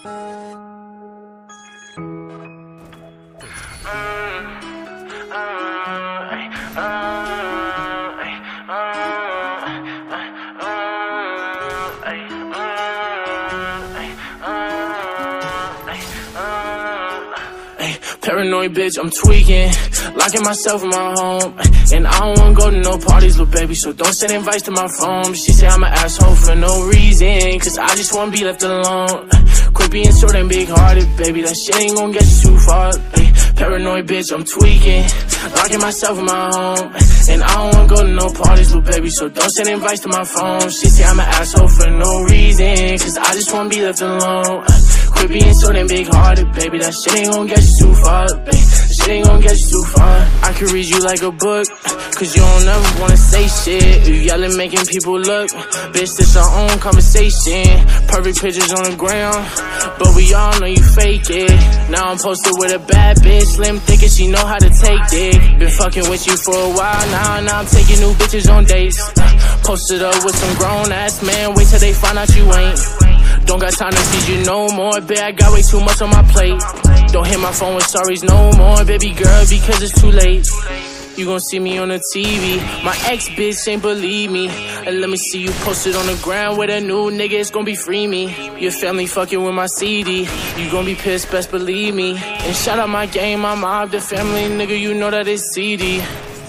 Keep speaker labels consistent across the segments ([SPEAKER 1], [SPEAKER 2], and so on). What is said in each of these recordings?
[SPEAKER 1] Paranoid bitch, I'm tweaking, locking myself in my home. And I don't wanna go to no parties, little baby, so don't send invites to my phone. She say I'm an asshole for no reason, cause I just wanna be left alone. Quit being so damn big-hearted, baby, that shit ain't gon' get you too far. Paranoid bitch, I'm tweaking, locking myself in my home. And I don't wanna go to no parties, little baby, so don't send invites to my phone. She say I'm an asshole for no reason, cause I just wanna be left alone. Quit being so damn big-hearted, baby, that shit ain't gon' get you too far, baby. That shit ain't gon' get you too far. I can read you like a book, cause you don't ever wanna say shit. You yelling, making people look. Bitch, this our own conversation. Perfect pictures on the ground, but we all know you fake it. Now I'm posted with a bad bitch, slim thick and she know how to take dick. Been fucking with you for a while now I'm taking new bitches on dates. Posted up with some grown-ass man, wait till they find out you ain't. Don't got time to teach you no more, bitch, I got way too much on my plate. Don't hit my phone with sorries no more, baby girl, because it's too late. You gon' see me on the TV, my ex-bitch ain't believe me. And let me see you posted on the ground with a new nigga, it's gon' be free me. Your family fucking with my CD, you gon' be pissed, best believe me. And shout out my gang, my mob, the family, nigga, you know that it's CD.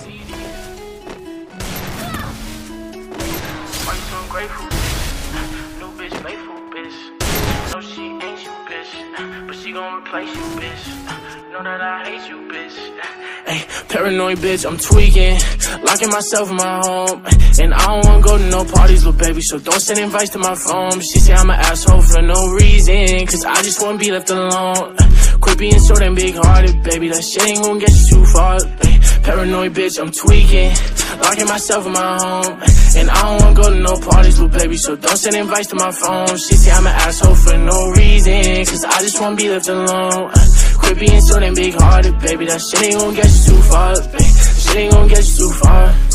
[SPEAKER 1] Why you so ungrateful? New bitch, faithful bitch. No, she ain't you, bitch, but she gon' replace you, bitch. Know that I hate you, bitch. Ay, paranoid bitch, I'm tweaking, locking myself in my home. And I don't wanna go to no parties, little baby, so don't send invites to my phone. She say I'm an asshole for no reason, cause I just wanna be left alone. Quit being so damn big-hearted, baby, that shit ain't gon' get you too far. Ay, paranoid bitch, I'm tweaking, locking myself in my home. And I don't wanna go to no parties, little baby, so don't send invites to my phone. She say I'm an asshole for no reason, cause I just wanna be left alone. Quit being so damn big-hearted, baby, that shit ain't gon' get you too far, baby. That shit ain't gon' get you too far.